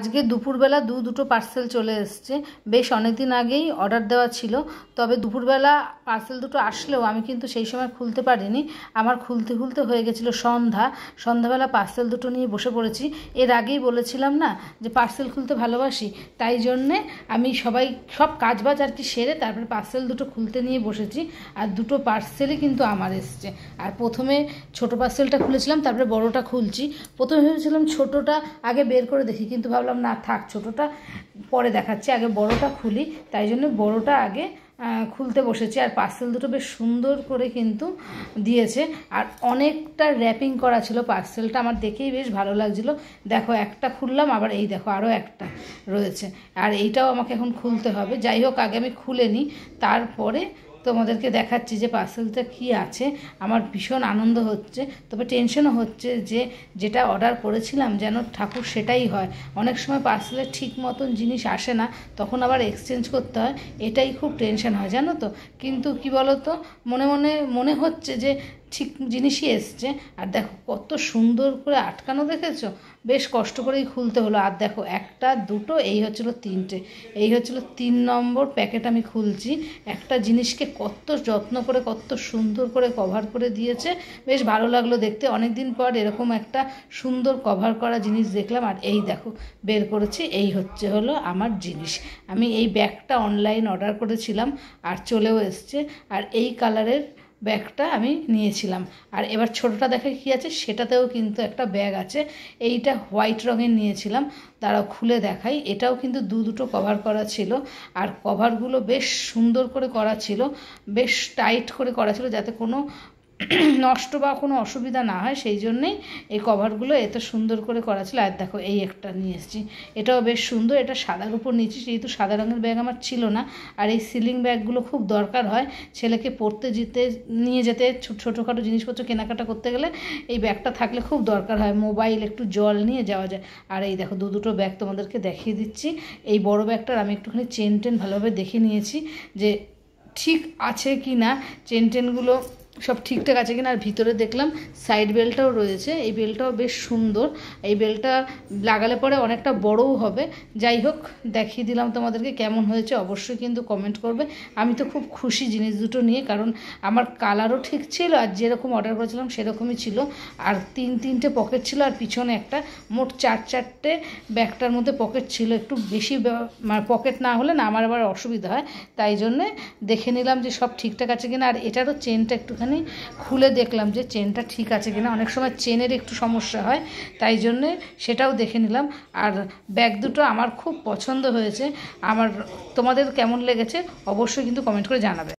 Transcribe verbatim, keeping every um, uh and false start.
আজকে দুপুরবেলা দু দুটো পার্সেল চলে এসছে। বেশ অনেকদিন আগেই অর্ডার দেওয়া ছিল, তবে দুপুরবেলা পার্সেল দুটো আসলেও আমি কিন্তু সেই সময় খুলতে পারিনি। আমার খুলতে খুলতে হয়ে গেছিলো সন্ধ্যা। সন্ধ্যাবেলা পার্সেল দুটো নিয়ে বসে পড়েছি। এর আগেই বলেছিলাম না যে পার্সেল খুলতে ভালোবাসি, তাই জন্যে আমি সবাই সব কাজবাজ আর কি সেরে তারপরে পার্সেল দুটো খুলতে নিয়ে বসেছি। আর দুটো পার্সেলই কিন্তু আমার এসছে। আর প্রথমে ছোট পার্সেলটা খুলেছিলাম, তারপরে বড়টা খুলছি। প্রথমে ভেবেছিলাম ছোটোটা আগে বের করে দেখি, কিন্তু ভাবলাম না থাক, ছোটোটা পরে দেখাচ্ছি, আগে বড়টা খুলি। তাই জন্য বড়টা আগে খুলতে বসেছি। আর পার্সেল দুটো বেশ সুন্দর করে কিন্তু দিয়েছে, আর অনেকটা র্যাপিং করা ছিল পার্সেলটা। আমার দেখেই বেশ ভালো লাগছিলো। দেখো একটা খুললাম, আবার এই দেখো আরও একটা রয়েছে, আর এইটাও আমাকে এখন খুলতে হবে। যাই হোক, আগে আমি খুলে নিই, তারপরে তোমাদেরকে দেখাচ্ছি যে পার্সেলটা কি আছে। আমার ভীষণ আনন্দ হচ্ছে, তবে টেনশনও হচ্ছে যে যেটা অর্ডার করেছিলাম যেন ঠাকুর সেটাই হয়। অনেক সময় পার্সেলে ঠিক মতন জিনিস আসে না, তখন আবার এক্সচেঞ্জ করতে হয়, এটাই খুব টেনশন হয় জানো তো। কিন্তু কি বলো তো, মনে মনে মনে হচ্ছে যে ঠিক জিনিসই এসছে। আর দেখো কত সুন্দর করে আটকানো, দেখেছো? বেশ কষ্ট করেই খুলতে হলো। আর দেখো একটা দুটো এই হচ্ছিলো তিনটে, এই হচ্ছিলো তিন নম্বর প্যাকেট আমি খুলছি। একটা জিনিসকে কত যত্ন করে কত সুন্দর করে কভার করে দিয়েছে, বেশ ভালো লাগলো দেখতে। অনেক দিন পর এরকম একটা সুন্দর কভার করা জিনিস দেখলাম। আর এই দেখো বের করেছি, এই হচ্ছে হলো আমার জিনিস। আমি এই ব্যাগটা অনলাইন অর্ডার করেছিলাম আর চলেও এসছে। আর এই কালারের ব্যাগটা আমি নিয়েছিলাম। আর এবার ছোটোটা দেখে কী আছে, সেটাতেও কিন্তু একটা ব্যাগ আছে। এইটা হোয়াইট রঙের নিয়েছিলাম, তারাও খুলে দেখাই। এটাও কিন্তু দু দুটো কভার করা ছিল, আর কভারগুলো বেশ সুন্দর করে করা ছিল, বেশ টাইট করে করা ছিল, যাতে কোনো নষ্ট বা কোনো অসুবিধা না হয়, সেই জন্যেই এই কভারগুলো এত সুন্দর করে করা ছিল। আর দেখো এই একটা নিয়ে এসেছি, এটাও বেশ সুন্দর। এটা সাদার উপর নিয়েছি, যেহেতু সাদা রঙের ব্যাগ আমার ছিল না। আর এই সিলিং ব্যাগগুলো খুব দরকার হয় ছেলেকে পড়তে যেতে নিয়ে যেতে, ছোটোখাটো জিনিসপত্র কেনাকাটা করতে গেলে এই ব্যাগটা থাকলে খুব দরকার হয়। মোবাইল, একটু জল নিয়ে যাওয়া যায়। আর এই দেখো দু দুটো ব্যাগ তোমাদেরকে দেখিয়ে দিচ্ছি। এই বড় ব্যাগটার আমি একটুখানি চেন টেন ভালোভাবে দেখে নিয়েছি যে ঠিক আছে কি না, চেন টেনগুলো সব ঠিকঠাক আছে কিনা। আর ভিতরে দেখলাম সাইড বেল্টটাও রয়েছে, এই বেল্টটাও বেশ সুন্দর। এই বেল্টটা লাগালে পরে অনেকটা বড়ও হবে। যাই হোক, দেখিয়ে দিলাম তোমাদেরকে। কেমন হয়েছে অবশ্যই কিন্তু কমেন্ট করবে। আমি তো খুব খুশি জিনিস দুটো নিয়ে, কারণ আমার কালারও ঠিক ছিল, আর যেরকম অর্ডার করেছিলাম সেরকমই ছিল। আর তিন তিনটে পকেট ছিল, আর পিছনে একটা, মোট চার চারটে ব্যাগটার মধ্যে পকেট ছিল। একটু বেশি পকেট না হলে না আমার আবার অসুবিধা হয়, তাই জন্যে দেখে নিলাম যে সব ঠিকঠাক আছে কিনা। আর এটারও চেনটা একটুখানি খুলে দেখলাম যে চেনটা ঠিক আছে কিনা। অনেক সময় চেনের একটু সমস্যা হয়, তাই জন্যে সেটাও দেখে নিলাম। আর ব্যাগ দুটো আমার খুব পছন্দ হয়েছে। আমার তোমাদের কেমন লেগেছে অবশ্যই কিন্তু কমেন্ট করে জানাবে।